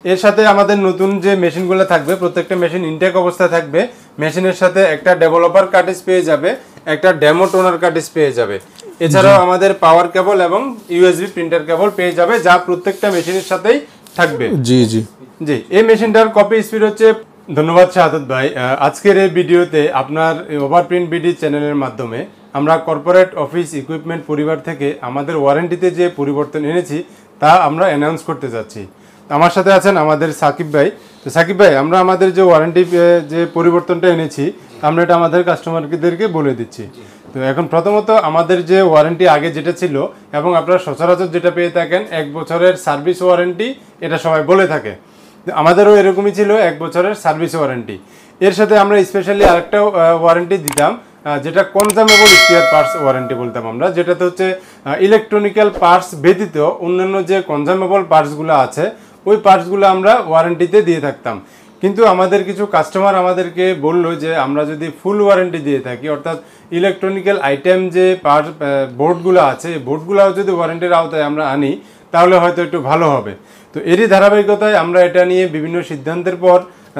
এর সাথে আমাদের নতুন যে মেশিনগুলো থাকবে প্রত্যেকটা মেশিন ইনটেক অবস্থায় থাকবে। মেশিনের সাথে একটা ডেভেলপার কার্ট্রিজ পেয়ে যাবে, একটা ডেমো টোনার কার্ট্রিজ পেয়ে যাবে। এছাড়াও আমাদের পাওয়ার কেবল এবং ইউএসবি প্রিন্টার কেবল পেয়ে যাবে, যা প্রত্যেকটা মেশিনের সাথেই থাকবে। জি জি জি, এই মেশিনটার কপি স্পিড হচ্ছে। ধন্যবাদ শাহাদাত ভাই। আজকের এই ভিডিওতে আপনার ওভারপ্রিন্ট বিডি চ্যানেলের মাধ্যমে আমরা কর্পোরেট অফিস ইকুইপমেন্ট পরিবার থেকে আমাদের ওয়ারেন্টিতে যে পরিবর্তন এনেছি তা আমরা অ্যানাউন্স করতে যাচ্ছি। আমার সাথে আছেন আমাদের সাকিব ভাই। তো সাকিব ভাই, আমরা আমাদের যে ওয়ারেন্টি যে পরিবর্তনটা এনেছি আমরা এটা আমাদের কাস্টমারদেরকে বলে দিচ্ছি। তো এখন প্রথমত আমাদের যে ওয়ারেন্টি আগে যেটা ছিল এবং আপনারা সচরাচর যেটা পেয়ে থাকেন 1 বছরের সার্ভিস ওয়ারেন্টি, এটা সবাই বলে থাকে। আমাদেরও এরকমই ছিল 1 বছরের সার্ভিস ওয়ারেন্টি। এর সাথে আমরা স্পেশালি আরেকটা ওয়ারেন্টি দিতাম, যেটা কনজামেবল স্পেয়ার পার্টস ওয়ারেন্টি বলতাম আমরা, যেটাতে হচ্ছে ইলেকট্রনিক্যাল পার্টস ব্যতীত অন্যান্য যে কনজামেবল পার্টসগুলো আছে ওই পার্টসগুলো আমরা ওয়ারেন্টিতে দিয়ে থাকতাম। কিন্তু আমাদের কিছু কাস্টমার আমাদেরকে বললো যে আমরা যদি ফুল ওয়ারেন্টি দিয়ে থাকি, অর্থাৎ ইলেকট্রনিক্যাল আইটেম যে পার্ট বোর্ডগুলো আছে এই বোর্ডগুলোও যদি ওয়ারেন্টির আওতায় আমরা আনি তাহলে হয়তো একটু ভালো হবে। তো এরই ধারাবাহিকতায় আমরা এটা নিয়ে বিভিন্ন সিদ্ধান্তের পর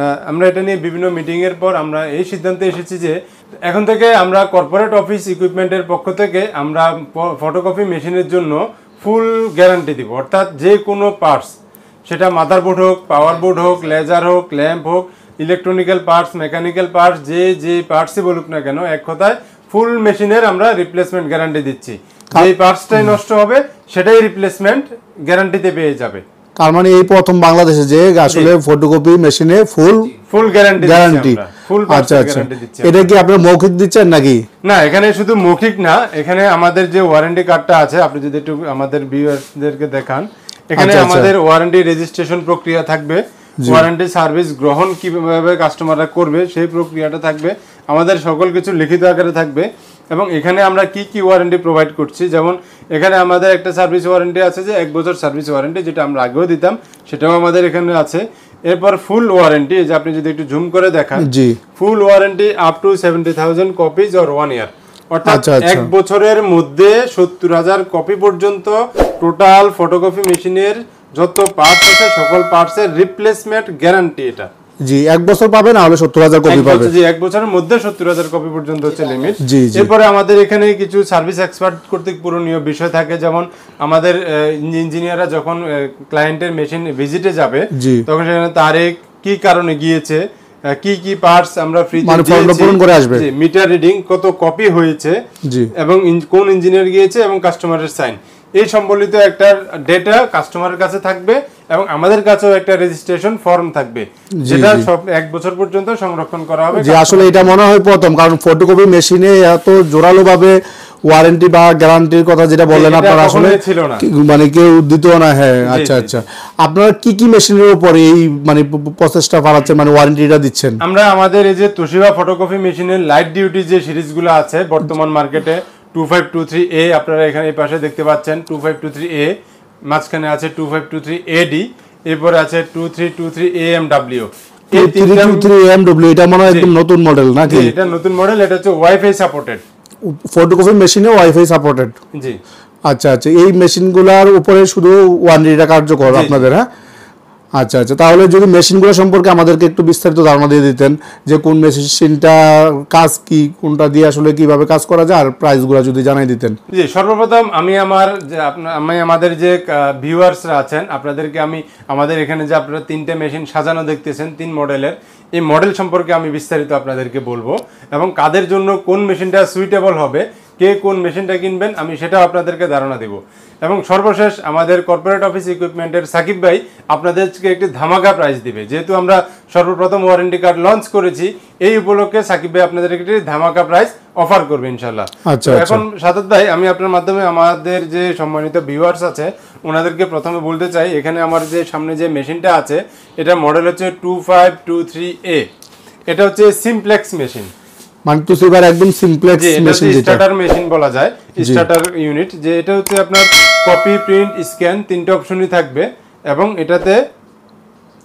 বিভিন্ন মিটিংয়ের পর আমরা এই সিদ্ধান্তে এসেছি যে এখন থেকে আমরা কর্পোরেট অফিস ইকুইপমেন্টের পক্ষ থেকে আমরা ফটোকপি মেশিনের জন্য ফুল গ্যারান্টি দিব। অর্থাৎ যে কোনো পার্টস, সেটা মাদারবোর্ড হোক, পাওয়ার বোর্ড হোক, লেজার হোক, ল্যাম্প হোক, ইলেকট্রনিক্যাল পার্টস, মেকানিক্যাল পার্টস, যে পার্টসই বলুক না কেন, এক কথায় ফুল মেশিনের আমরা রিপ্লেসমেন্ট গ্যারান্টি দিচ্ছি। যেই পার্টসটাই নষ্ট হবে সেটাই রিপ্লেসমেন্ট গ্যারান্টিতে পেয়ে যাবে। তার মানে এই প্রথম বাংলাদেশে যে আসলে ফটোকপি মেশিনে ফুল গ্যারান্টি। আচ্ছা আচ্ছা, এটা কি আপনারা মৌখিক দিচ্ছেন নাকি? না, এখানে শুধু মৌখিক না, এখানে আমাদের যে ওয়ারেন্টি কার্ডটা আছে, আপনি যদি একটু আমাদের ভিউয়ারদেরকে দেখান, এখানে আমাদের ওয়ারেন্টি রেজিস্ট্রেশন প্রক্রিয়া থাকবে, ওয়ারেন্টি সার্ভিস গ্রহণ কিভাবে কাস্টমাররা করবে সেই প্রক্রিয়াটা থাকবে, আমাদের সকল কিছু লিখিত আকারে থাকবে। এবং এখানে আমরা কি কি ওয়ারেন্টি প্রোভাইড করছি, যেমন এখানে আমাদের একটা সার্ভিস ওয়ারেন্টি আছে যে 1 বছর সার্ভিস ওয়ারেন্টি, যেটা আমরা আগেও দিতাম, সেটাও আমাদের এখানে আছে। এরপর ফুল ওয়ারেন্টি, যে আপনি যদি একটু জুম করে দেখান, full warranty up to 70,000 copies or 1 year, অর্থাৎ 1 বছরের মধ্যে 70,000 কপি পর্যন্ত টোটাল ফটোকপি মেশিনের যত পার্টস আছে সকল পার্টসের রিপ্লেসমেন্ট গ্যারান্টি এটা। জি, 1 বছর পাবে না হলে 70,000 কপি পাবে। জি, 1 বছরের মধ্যে 70,000 কপি পর্যন্ত হচ্ছে লিমিট। এরপরে আমাদের এখানে কিছু সার্ভিস এক্সপার্ট কর্তৃক পূরণীয় বিষয় থাকে, যেমন আমাদের ইঞ্জিনিয়াররা যখন ক্লায়েন্টের মেশিন ভিজিটে যাবে তখন সেখানে তারিখ, কি কারণে গিয়েছে, কি কি পার্টস আমরা ফ্রিতে দিয়েছি, মিটার রিডিং, কত কপি হয়েছে এবং কোন ইঞ্জিনিয়ার গিয়েছে এবং কাস্টমারের সাইন, এই সম্বলিত একটা ডেটা কাস্টমারের কাছে থাকবে এবং আমাদের কাছেও একটা রেজিস্ট্রেশন ফর্ম থাকবে, যেটা সব 1 বছর পর্যন্ত সংরক্ষণ করা হবে। যে আসলে এটা মনে হয় প্রথম, কারণ ফটোকপি মেশিনে এত জোরালো ভাবে ওয়ারেন্টি বা গ্যারান্টির কথা যেটা বললেন আপনারা আসলে ছিল না, মানে কেউ দিত না। হ্যাঁ, আচ্ছা আচ্ছা, আপনারা কি কি মেশিনের উপরে এই মানে প্রসেসটা চালাচ্ছেন, মানে ওয়ারেন্টিটা দিচ্ছেন? আমরা আমাদের এই যে তোশিবা ফটোকপি মেশিনের লাইট ডিউটি যে সিরিজগুলো আছে বর্তমান মার্কেটে, 2523A আপনারা এখানে এই পাশে দেখতে পাচ্ছেন, 2523A, মাঝখানে আছে 2523AD, এরপরে আছে 2323AMW। এই 2323AMW এটা মনে হয় একদম নতুন মডেল নাকি? এটা নতুন মডেল, এটা হচ্ছে ওয়াইফাই সাপোর্টেড ফটোকপি মেশিনে, ওয়াইফাই সাপোর্টেড। জি, আচ্ছা আচ্ছা, এই মেশিনগুলোর উপরে শুধু ওয়ারেন্টিটা কার্যকর আপনাদের? হ্যাঁ, আচ্ছা আচ্ছা, তাহলে যদি মেশিনগুলো সম্পর্কে আমাদেরকে একটু বিস্তারিত ধারণা দিয়ে দিতেন, যে কোন মেশিনটা কাজ কি, কোনটা দিয়ে আসলে কিভাবে কাজ করা যায়, আর প্রাইসগুলো যদি জানাই দিতেন। জি, সর্বপ্রথম আমি আমাদের যে ভিউয়ার্সরা আছেন আপনাদেরকে আমাদের এখানে যে আপনারা 3টে মেশিন সাজানো দেখতেছেন 3 মডেলের, এই মডেল সম্পর্কে আমি বিস্তারিত আপনাদেরকে বলবো এবং কাদের জন্য কোন মেশিনটা সুইটেবল হবে, কে কোন মেশিনটা কিনবেন আমি সেটাও আপনাদেরকে ধারণা দেব। এবং সর্বশেষ আমাদের কর্পোরেট অফিস ইকুইপমেন্টের সাকিব ভাই আপনাদেরকে একটি ধামাকা প্রাইস দিবে, যেহেতু আমরা সর্বপ্রথম ওয়ারেন্টি কার্ড লঞ্চ করেছি, এই উপলক্ষে সাকিব ভাই আপনাদেরকে একটি ধামাকা প্রাইস অফার করবে ইনশাআল্লাহ। এখন সাদাত ভাই, আমি আপনার মাধ্যমে আমাদের যে সম্মানিত ভিউয়ার্স আছে ওনাদেরকে প্রথমে বলতে চাই, এখানে আমার যে সামনে যে মেশিনটা আছে এটা মডেল হচ্ছে 2523A, এটা হচ্ছে সিমপ্লেক্স মেশিন, মানে তোশিবার একদম সিমপ্লেক্স মেশিন, যেটা স্টার্টার মেশিন বলা যায়, স্টার্টার ইউনিট। যে এটা হচ্ছে আপনার কপি, প্রিন্ট, স্ক্যান 3টে অপশনই থাকবে এবং এটাতে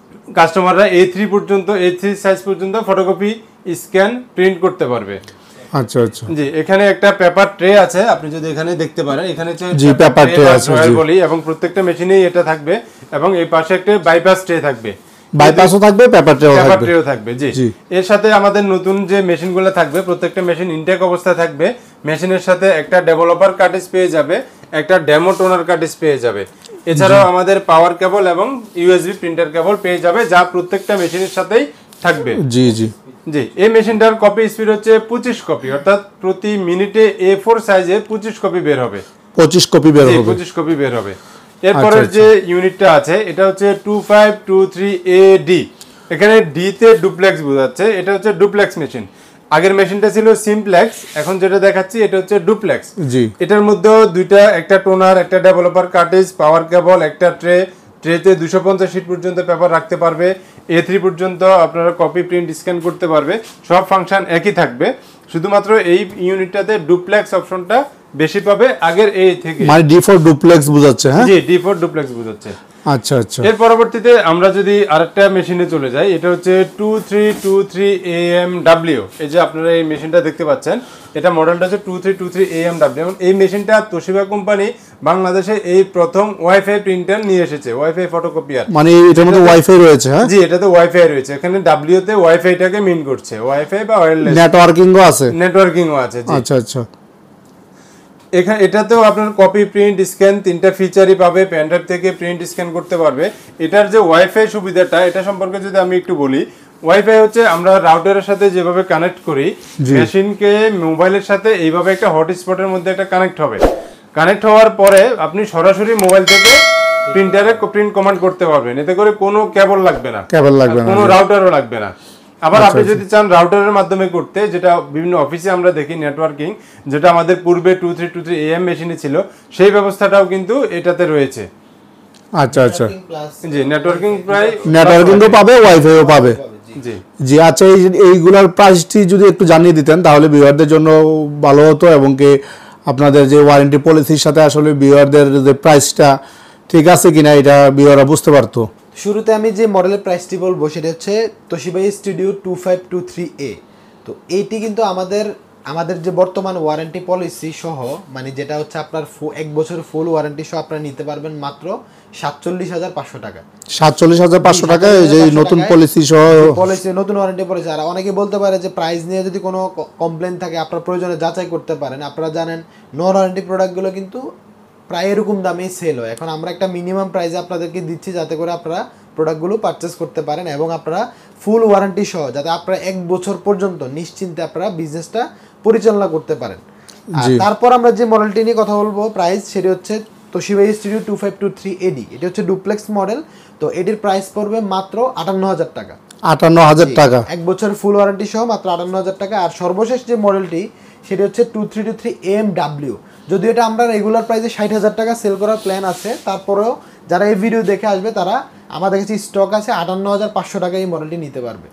কাস্টমাররা A3 সাইজ পর্যন্ত ফটোকপি, স্ক্যান, প্রিন্ট করতে পারবে। আচ্ছা আচ্ছা জি, এখানে একটা পেপার ট্রে আছে, আপনি যদি এখানে দেখতে পারেন, এখানে হচ্ছে জি পেপার ট্রে আছে জি বলি, এবং প্রত্যেকটা মেশিনেই এটা থাকবে, এবং এই পাশে একটা বাইপাস ট্রে থাকবে, বাইপাসও থাকবে, পেপার ট্রেও থাকবে। জি, এর সাথে আমাদের নতুন যে মেশিনগুলো থাকবে, প্রত্যেকটা মেশিন ইনটেক অবস্থায় থাকবে। মেশিনের সাথে একটা ডেভেলপার কার্ট্রিজ পেয়ে যাবে, একটা ডেমো টোনার কার্ট্রিজ পেয়ে যাবে। এছাড়াও আমাদের পাওয়ার কেবল এবং ইউএসবি প্রিন্টার কেবল পেয়ে যাবে, যা প্রত্যেকটা মেশিনের সাথেই থাকবে। জি জি জি, এই মেশিনটার কপি স্পিড হচ্ছে 25 কপি, অর্থাৎ প্রতি মিনিটে A4 সাইজে 25 কপি বের হবে। 25 কপি বের হবে। 25 কপি বের হবে। এরপরের যে ইউনিটটা আছে এটা হচ্ছে 2523AD। এখানে ডি তে ডুপ্লেক্স বোঝাচ্ছে, এটা হচ্ছে ডুপ্লেক্স মেশিন। আগের মেশিনটা ছিল সিমপ্লেক্স, এখন যেটা দেখাচ্ছি এটা হচ্ছে ডুপ্লেক্স। জি, এটার মধ্যেও দুইটা, একটা টোনার, একটা ডেভেলপার কার্ট্রিজ, পাওয়ার কেবল, একটা ট্রেতে 250 শিট পর্যন্ত পেপার রাখতে পারবে, A3 পর্যন্ত আপনারা কপি প্রিন্ট স্ক্যান করতে পারবে। সব ফাংশন একই থাকবে, শুধুমাত্র এই ইউনিটটাতে ডুপ্লেক্স অপশনটা বেশি পাবে আগের এই থেকে। মানে D4 ডুপ্লেক্স বোঝাচ্ছে। হ্যাঁ জি, D4 ডুপ্লেক্স বোঝাচ্ছে। আচ্ছা আচ্ছা। এর পরবর্তীতে আমরা যদি আরেকটা মেশিনে চলে যাই, এটা হচ্ছে 2323AMW। এই যে আপনারা এই মেশিনটা দেখতে পাচ্ছেন, এটা মডেলটা হচ্ছে 2323AMW। এই মেশিনটা তোশিবা কোম্পানি বাংলাদেশে এই প্রথম ওয়াইফাই প্রিন্টার নিয়ে এসেছে, ওয়াইফাই ফটোকপিয়ার। মানে এটার মধ্যে ওয়াইফাই রয়েছে? হ্যাঁ জি, এটাতে ওয়াইফাই রয়েছে। এখানে ডাব্লিউ তে ওয়াইফাইটাকে মিন করছে, ওয়াইফাই বা ওয়্যারলেস। নেটওয়ার্কিংও আছে? নেটওয়ার্কিংও আছে। জি, আচ্ছা আচ্ছা। এটাতেও আপনার কপি প্রিন্ট স্ক্যান তিনটা ফিচারই পাবে, পেনড্রাইভ থেকে প্রিন্ট স্ক্যান করতে পারবে। এটার যে ওয়াইফাই সুবিধাটা, এটা সম্পর্কে যদি আমি একটু বলি, ওয়াইফাই হচ্ছে আমরা রাউটারের সাথে যেভাবে কানেক্ট করি, মেশিনকে মোবাইলের সাথে এইভাবে একটা হটস্পটের মধ্যে একটা কানেক্ট হবে। কানেক্ট হওয়ার পরে আপনি সরাসরি মোবাইল থেকে প্রিন্টারে প্রিন্ট কমান্ড করতে পারবেন, এতে করে কোনো কেবল লাগবে না, কোনো রাউটারও লাগবে না। আবার আপনি যদি চান রাউটারের মাধ্যমে করতে, যেটা বিভিন্ন অফিসে আমরা দেখি নেটওয়ার্কিং, যেটা আমাদের পূর্বে 2323AM মেশিনে ছিল, সেই ব্যবস্থাটাও কিন্তু এটাতে রয়েছে। আচ্ছা আচ্ছা। জি, নেটওয়ার্কিংও পাবে, ওয়াইফাইও পাবে। জি জি। আচ্ছা, এইগুলার প্রাইসটি যদি একটু জানিয়ে দিতেন তাহলে ভিউয়ারদের জন্য ভালো হতো, এবং কি আপনাদের যে ওয়ারেন্টি পলিসির সাথে আসলে ভিউয়ারদের যে প্রাইসটা ঠিক আছে কিনা এটা ভিউয়াররা বুঝতে পারতো। শুরুতে আমি যে মডেলের প্রাইসটি বলবো সেটা হচ্ছে তোশিবা স্টুডিও 2523A। তো এইটি কিন্তু আমাদের যে বর্তমান ওয়ারেন্টি পলিসি সহ, মানে যেটা হচ্ছে আপনার 1 বছর ফুল ওয়ারেন্টি সহ আপনারা নিতে পারবেন মাত্র 47,500 টাকা। 47,500 টাকা এই যে নতুন পলিসি সহ, পলিসি নতুন ওয়ারেন্টি পলিসি। আর অনেকে বলতে পারে যে প্রাইস নিয়ে যদি কোনো কমপ্লেন থাকে আপনার প্রয়োজনে যাচাই করতে পারেন। আপনারা জানেন নন ওয়ারেন্টি প্রোডাক্টগুলো কিন্তু প্রায় এরকম দামেই সেল হয়। এখন আমরা একটা মিনিমাম প্রাইসে আপনাদেরকে দিচ্ছি যাতে করে আপনারা প্রোডাক্টগুলো পারচেস করতে পারেন, এবং আপনারা ফুল ওয়ারেন্টি সহ যাতে আপনারা 1 বছর পর্যন্ত নিশ্চিন্তে আপনারা বিজনেসটা পরিচালনা করতে পারেন। আর তারপর আমরা যে মডেলটি নিয়ে কথা বলবো প্রাইস, সেটি হচ্ছে তোশিবা স্টুডিও 2523AD। এটি হচ্ছে ডুপ্লেক্স মডেল। তো এটির প্রাইস পড়বে মাত্র 58,000 টাকা। 58,000 টাকা, 1 বছর ফুল ওয়ারেন্টি সহ মাত্র 58,000 টাকা। আর সর্বশেষ যে মডেলটি সেটি হচ্ছে 2323AMW। যদিও এটা আমরা রেগুলার প্রাইসে 60,000 টাকা সেল করার প্ল্যান আছে, তারপরেও যারা এই ভিডিও দেখে আসবে তারা আমাদের কাছে স্টক আছে 58,500 টাকা এই মডেলটি নিতে পারবে।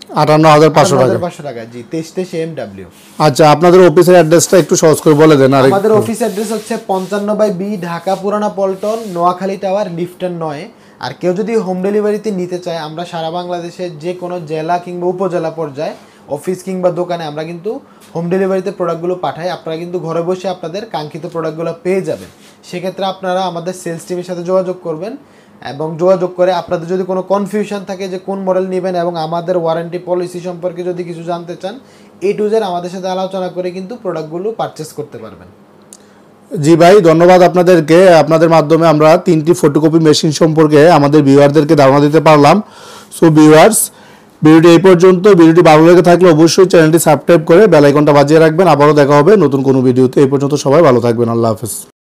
58,500 টাকা। জি, 2323AMW। আচ্ছা, আপনাদের অফিসের অ্যাড্রেসটা একটু সহজ করে বলে দেন। আমাদের অফিস অ্যাড্রেস হচ্ছে 55/B ঢাকা পুরানা পল্টন, নোয়াখালী টাওয়ার, লিফটন 9। আর কেউ যদি হোম ডেলিভারিতে নিতে চায়, আমরা সারা বাংলাদেশের যে কোনো জেলা কিংবা উপজেলা পর্যায়ে অফিস কিংবা দোকানে আমরা কিন্তু হোম ডেলিভারিতে প্রোডাক্টগুলো পাঠাই। আপনারা কিন্তু ঘরে বসে আপনাদের কাঙ্ক্ষিত প্রোডাক্টগুলো পেয়ে যাবেন। সেক্ষেত্রে আপনারা আমাদের সেলস টিমের সাথে যোগাযোগ করবেন, এবং যোগাযোগ করে আপনাদের যদি কোনো কনফিউশন থাকে যে কোন মডেল নেবেন এবং আমাদের ওয়ারেন্টি পলিসি সম্পর্কে যদি কিছু জানতে চান, A to Z আমাদের সাথে আলোচনা করে কিন্তু প্রোডাক্টগুলো পারচেস করতে পারবেন। জি ভাই, ধন্যবাদ আপনাদেরকে। আপনাদের মাধ্যমে আমরা 3টি ফটোকপি মেশিন সম্পর্কে আমাদের ভিউয়ারদেরকে ধারণা দিতে পারলাম। সো ভিউয়ার্স, ভিডিওটি এই পর্যন্ত। ভিডিওটি ভালো লেগে থাকলে অবশ্যই চ্যানেলটি সাবস্ক্রাইব করে বেল আইকনটা বাজিয়ে রাখবেন। আবারও দেখা হবে নতুন কোনো ভিডিওতে। এই পর্যন্ত সবাই ভালো থাকবেন। আল্লাহ হাফেজ।